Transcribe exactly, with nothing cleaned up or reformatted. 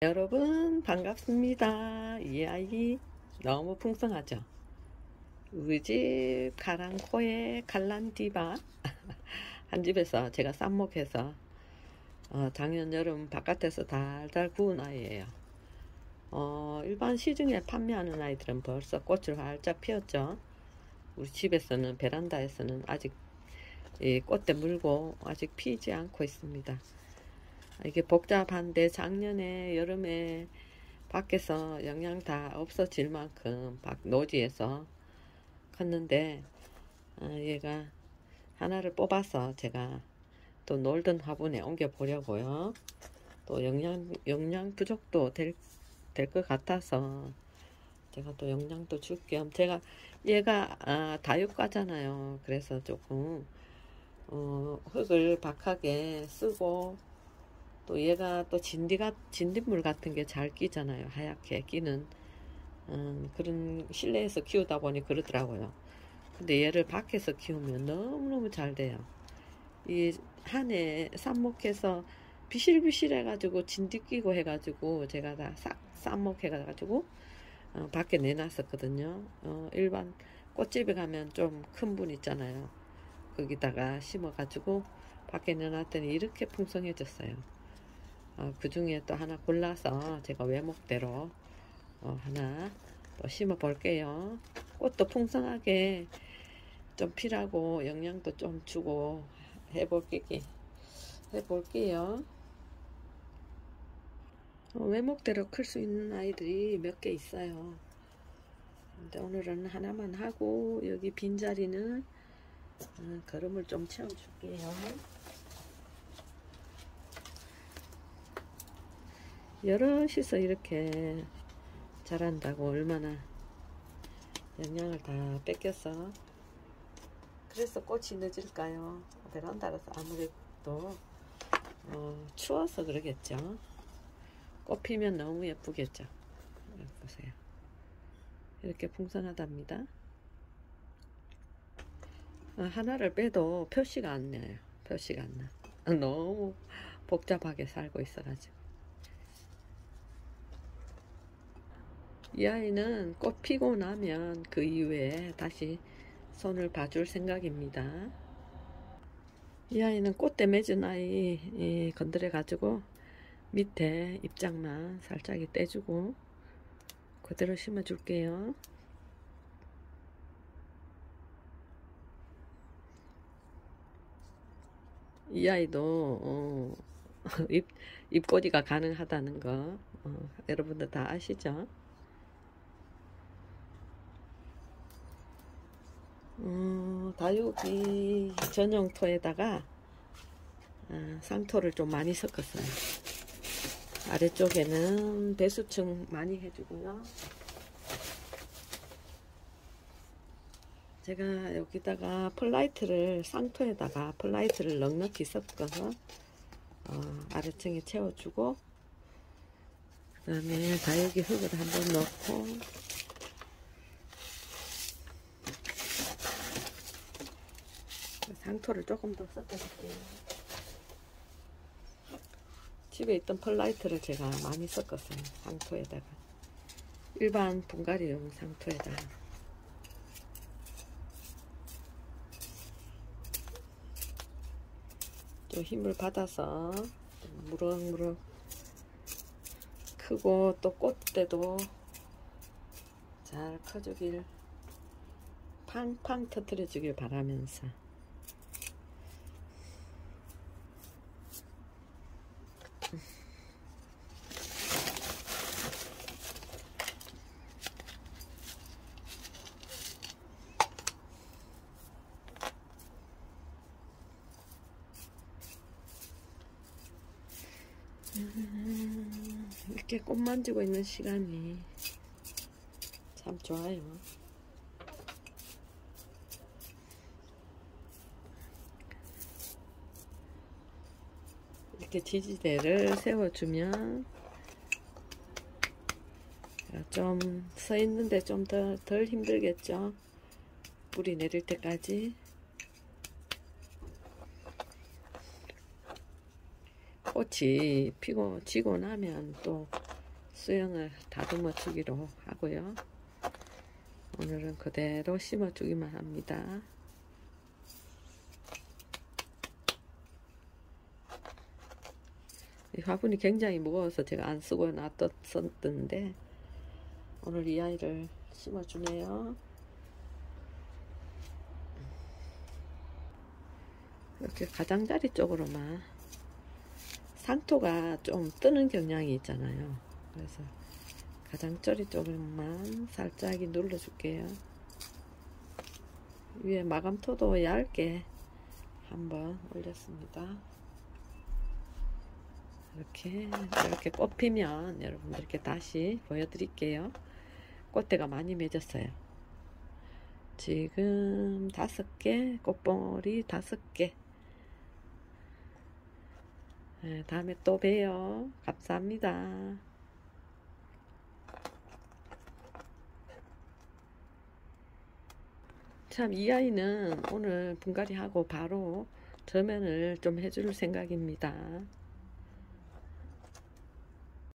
여러분 반갑습니다. 이 아이 너무 풍성하죠? 우리 집 가랑코에 갈란디바 한 집에서 제가 쌈목해서 어, 작년 여름 바깥에서 달달 구운 아이예요. 어, 일반 시중에 판매하는 아이들은 벌써 꽃을 활짝 피웠죠. 우리 집에서는 베란다에서는 아직 이 꽃대 물고 아직 피지 않고 있습니다. 이게 복잡한데 작년에 여름에 밖에서 영양 다 없어질 만큼 밖 노지에서 컸는데 어, 얘가 하나를 뽑아서 제가 또 놀던 화분에 옮겨 보려고요. 또 영양 영양 부족도 될 될 것 같아서 제가 또 영양도 줄 겸 제가 얘가 아, 다육가잖아요. 그래서 조금 어, 흙을 박하게 쓰고 또 얘가 또 진디가 진딧물 같은 게 잘 끼잖아요. 하얗게 끼는 음, 그런 실내에서 키우다 보니 그러더라고요. 근데 얘를 밖에서 키우면 너무너무 잘 돼요. 이 한 해 삽목해서 비실비실 해가지고 진디 끼고 해가지고 제가 다 싹 삽목 해가지고 어, 밖에 내놨었거든요. 어, 일반 꽃집에 가면 좀 큰 분 있잖아요. 거기다가 심어가지고 밖에 내놨더니 이렇게 풍성해졌어요. 어, 그 중에 또 하나 골라서 제가 외목대로 어, 하나 또 심어 볼게요. 꽃도 풍성하게 좀 필하고 영양도 좀 주고 해볼게, 해볼게요. 어, 외목대로 클 수 있는 아이들이 몇 개 있어요. 근데 오늘은 하나만 하고 여기 빈자리는 어, 거름을 좀 채워줄게요. 여럿이서 이렇게 자란다고 얼마나 영양을 다 뺏겨서 그래서 꽃이 늦을까요? 베란다라서 아무래도 어, 추워서 그러겠죠. 꽃 피면 너무 예쁘겠죠. 보세요. 이렇게 풍성하답니다. 어, 하나를 빼도 표시가 안 나요. 표시가 안 나. 너무 복잡하게 살고 있어가지고. 이 아이는 꽃 피고 나면 그 이후에 다시 손을 봐줄 생각입니다. 이 아이는 꽃대 맺은 아이 건드려 가지고 밑에 입장만 살짝 떼주고 그대로 심어 줄게요. 이 아이도 어, 잎, 잎꽂이가 가능하다는 거 어, 여러분들 다 아시죠? 어, 다육이 전용토에다가 아, 상토를 좀 많이 섞었어요. 아래쪽에는 배수층 많이 해주고요. 제가 여기다가 플라이트를 상토에다가 플라이트를 넉넉히 섞어서 어, 아래층에 채워주고 그 다음에 다육이 흙을 한번 넣고 상토를 조금 더 섞어줄게요. 집에 있던 펄라이트를 제가 많이 섞었어요. 상토에다가 일반 분갈이용 상토에다가 좀 힘을 받아서 무럭무럭 크고 또 꽃대도 잘 커주길 팡팡 터뜨려 주길 바라면서 음, 이렇게 꽃 만지고 있는 시간이 참 좋아요. 이렇게 지지대를 세워주면 좀 서 있는데 좀 더 덜 힘들겠죠. 뿌리 내릴 때까지. 꽃이 피고 지고 나면 또 수영을 다듬어 주기로 하고요. 오늘은 그대로 심어 주기만 합니다. 이 화분이 굉장히 무거워서 제가 안 쓰고 놔뒀었는데 오늘 이 아이를 심어 주네요. 이렇게 가장자리 쪽으로만, 상토가 좀 뜨는 경향이 있잖아요. 그래서 가장자리 쪽으로만 살짝 눌러 줄게요. 위에 마감토도 얇게 한번 올렸습니다. 이렇게 이렇게 꽃 피면 여러분들께 다시 보여드릴게요. 꽃대가 많이 맺었어요. 지금 다섯 개, 꽃봉오리 다섯 개. 네, 다음에 또 봬요. 감사합니다. 참, 이 아이는 오늘 분갈이 하고 바로 저면을 좀 해줄 생각입니다.